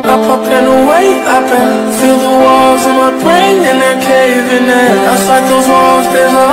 Up and away, up and feel the walls of my brain and they're caving in. Outside those walls there's a